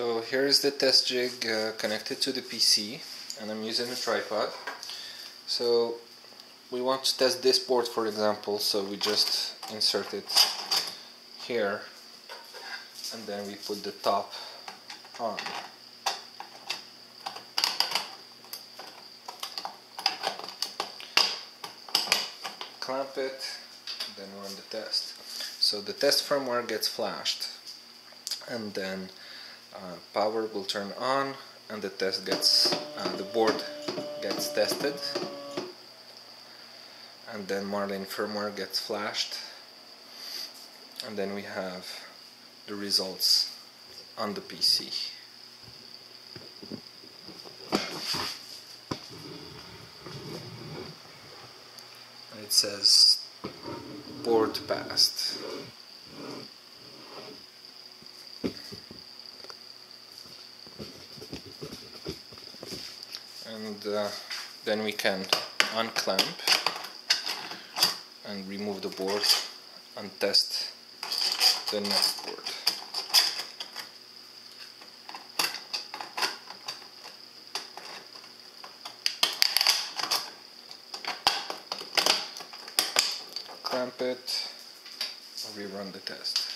So here is the test jig connected to the PC, and I'm using a tripod. So we want to test this port, for example, so we just insert it here and then we put the top on. Clamp it, then run the test. So the test firmware gets flashed, and then power will turn on, and the the board gets tested, and then Marlin firmware gets flashed, and then we have the results on the PC. And it says board passed. And then we can unclamp and remove the board and test the next board. Clamp it, rerun the test.